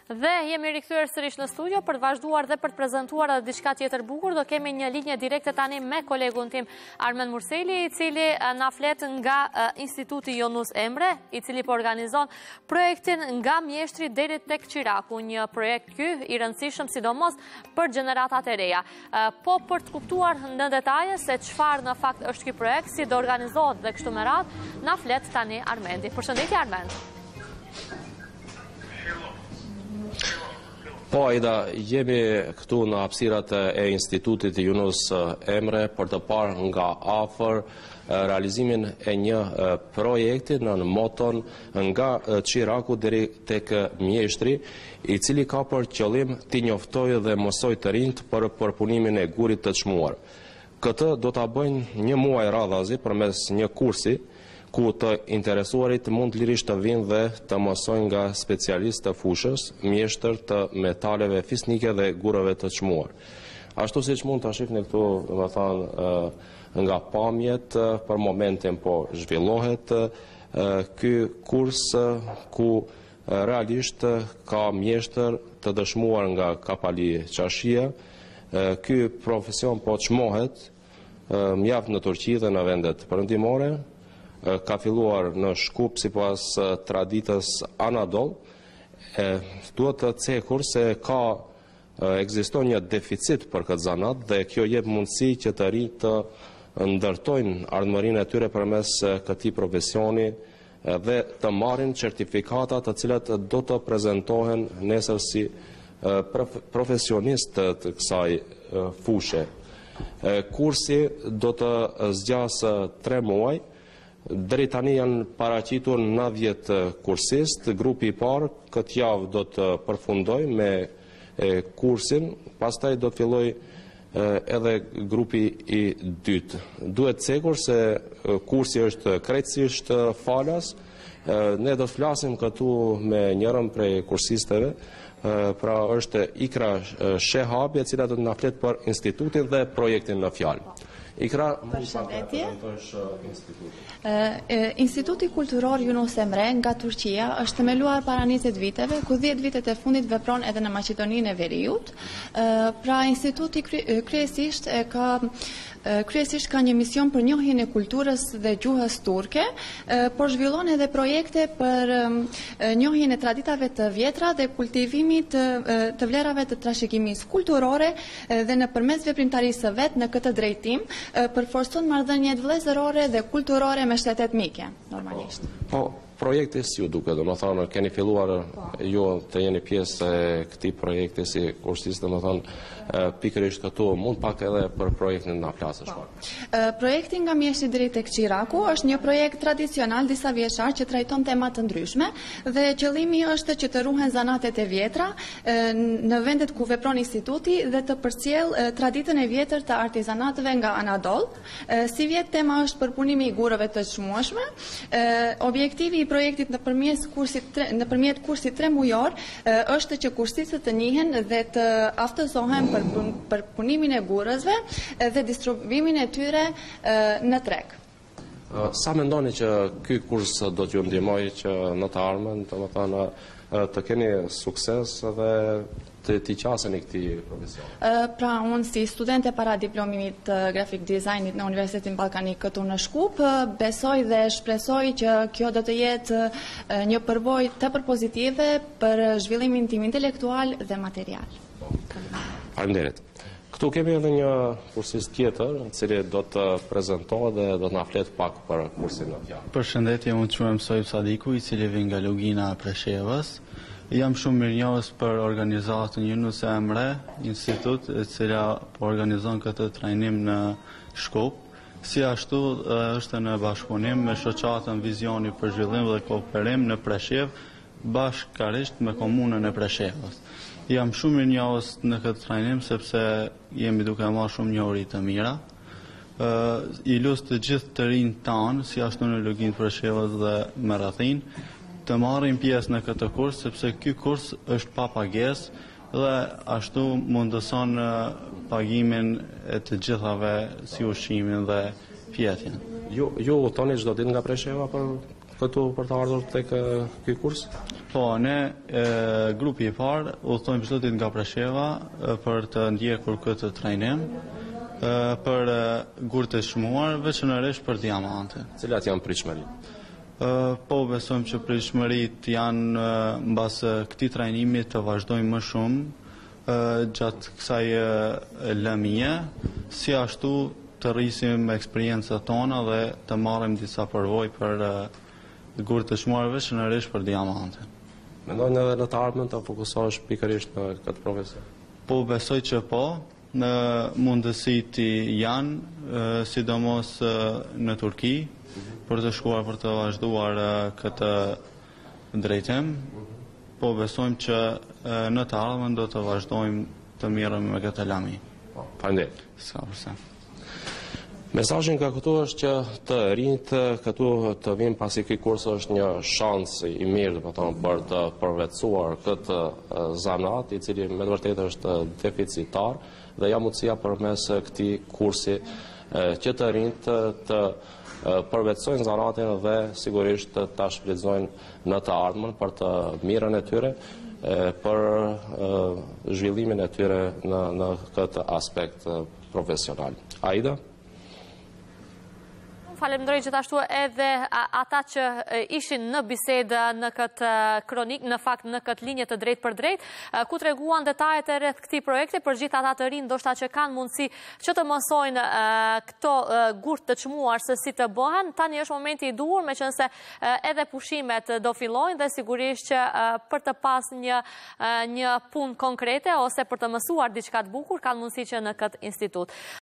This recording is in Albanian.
Dhe jemi rikthyer sërish në studio për të vazhduar dhe për të prezantuar edhe diçka tjetër bukur. Do kemi një linjë direkte tani me kolegun tim Armen Murseli, i cili na flet nga Instituti Yunus Emre, i cili po organizon projektin nga mjeshtri deri tek Qiraku, një projekt ky i rëndësishëm sidomos për gjeneratat e reja. Po për të kuptuar në detaje se çfarë në fakt është ky projekt, si do organizohet dhe kështu me radhë, na flet tani Armendi. Përshëndetje Armend. Po, Aida, jemi këtu në hapësirat e Institutit Yunus Emre për të parë nga afër realizimin e një projekti në moton nga Qiraku deri tek mjeshtri, i cili ka për qëllim t'i njoftojë dhe mësoj të rinjt për përpunimin e gurit të çmuar. Këtë do ta bëjnë një muaj radhazi përmes një kursi ku të interesuarit mund lirisht të vinë dhe të mësojnë nga specialistë të fushës, mjeshtër të metaleve fisnike dhe gurave të çmuar. Ashtu siç mund ta shihni këtu, domethënë nga pamjet, për momentin po zhvillohet ky kurs ku realisht ka mjeshtër të dëshmuar nga Kapali Çarshia. Ky profesion po çmohet mjaft në Turqi dhe në vendet perëndimore. Ka filluar në Shkup sipas traditës Anadol. Duhet të cekur se ekziston një deficit për këtë zanat dhe kjo jep mundësi që të rinjt të ndërtojnë ardhmërinë e tyre përmes këtij profesioni dhe të marrin certifikata të cilat do të prezantohen nesër si profesionistë të kësaj fushë. Kursi do të zgjasë 3 muaj. Deri tani janë paraqitur 90 kursistë. Grupi i parë këtë javë do të përfundoj me kursin, pastaj do të filloj edhe grupi i dytë. Duhet cekur se kursi është krejtësisht falas. Ne do të flasim këtu me njërën prej kursistëve, pra është Ikra Shehabi, e cila do të na flet për institutin dhe projektin në fjalë. Ikra, përshëndetje. Instituti Kulturor Yunus Emre nga Turqia është themeluar para 20 viteve, ku 10 vitet e fundit vepron edhe në Maqedoninë e Veriut. Pra instituti kryesisht ka një mision për njohjen e kulturës dhe gjuhës turke, por zhvillon edhe projekte për njohjen e traditave të vjetra dhe kultivimit të vlerave të trashëgimisë kulturore dhe nëpërmes veprimtarisë së vet në këtë drejtim përforcon marrëdhëniet vëllezërore dhe kulturore me shtetet mike, normalisht. Po, projekti si ju duket, domethënë keni filluar ju të jeni pjesë e këtij projekti si kursist, domethënë pikërisht këtu mund pak edhe për projektin na flasësh pak. Projekti nga mjeshtri deri tek Qiraku është një projekt tradicional disa vjeçar që trajton tema të ndryshme dhe qëllimi është që të ruhen zanatet e vjetra në vendet ku vepron instituti dhe të përcjell traditën e vjetër të artizanatëve nga Anadol. Si vjet tema është përpunimi i gurave të çmueshme. Objektivi i projektit nëpërmjet kursit 3 mujor është që kursistët të njihen dhe të aftësohen për punimin e gurësve dhe distribuimin e tyre në treg. Sa mendoni që ky kurs do t'ju ndihmojë që në të ardhmen, domethënë të keni sukses dhe t'i qaseni këtij profesioni? Pra, unë si studente para diplomimit të graphic designit në Universitetin Ballkanik këtu në Shkup, besoj dhe shpresoj që kjo do të jetë një përvojë tepër pozitive për zhvillimin tim intelektual dhe material. Faleminderit. Këtu kemi edhe një kursist tjetër, i cili do të prezantohet dhe do të na flet pak për kursin në fjalë. Përshëndetje, unë quhem Sojb Sadiku, i cili vjen nga Lugina e Preshevës. Jam shumë mirënjohës për organizatën Yunus Emre, institut e cila po organizon këtë trajnim në Shkup. Si ashtu është në bashkëpunim me shoqatën Vizioni për Zhvillim dhe Kooperim në Preshev, bashkërisht me komunën e Preshevës. Jam shumë mirënjohës në këtë trajnim sepse jemi duke marrë shumë njohuri të mira. I lus të gjithë të rinjt tanë, si ashtu në Luginë të Preshevës dhe me rrethin, të marrin pjesë në këtë kurs, sepse ky kurs është pa pagesë dhe ashtu mundëson pagimin e të gjithave si ushqimin dhe pjetjen. Ju toni çdo ditë nga Presheva për këtu për të ardhur tek ky kurs? Po, ne grupi i parë udhtojmë çdo ditë nga Presheva për të ndjekur këtë trajnim për gurë të çmuar, veçanërisht për diamante. Cilat janë pritshmëritë? Po, besojmë që pritshmëritë janë mbas këtij trajnimi të vazhdojmë më shumë gjatë kësaj lëmie, si ashtu të rrisim eksperjencat tona dhe të marrim disa përvojë për gurë të çmuar, veçanërisht për diamante. Mendojnë edhe në të ardhmen të fokusohesh pikërisht në këtë profesion? Po, besoj që po, në mundësit janë, sidomos në Turki, për të shkuar për të vazhduar këtë drejtim. Po, besojmë që në të ardhmen do të vazhdojmë të mirëm me këtë lami. Faleminderit. S'ka përse. Mesazhi nga këtu është që të rinjt këtu të vinë pasi ky kurs është një shans i mirë, për të përvetësuar këtë zanat, i cili me të vërtetë është deficitar, dhe ja mundësia përmes këtij kursi që të rinjt të përvetësojnë zanatin dhe sigurisht ta shfrytëzojnë në të ardhmen për të mirën e tyre, për zhvillimin e tyre në këtë aspekt profesional. Aida? Falemnderoj gjithashtu edhe ata që ishin në bisedë në këtë kronik, në fakt në këtë linje të drejt për drejt, ku treguan detajet e rreth këtij projekti për gjithë ata të rinj ndoshta që kanë mundësi që të mësojnë këto gurë të çmuar se si të bëhen. Tani është momenti i duhur, meqense edhe pushimet do fillojnë dhe sigurisht që për të pas një punë konkrete ose për të mësuar diçka të bukur kanë mundësi që në këtë institut.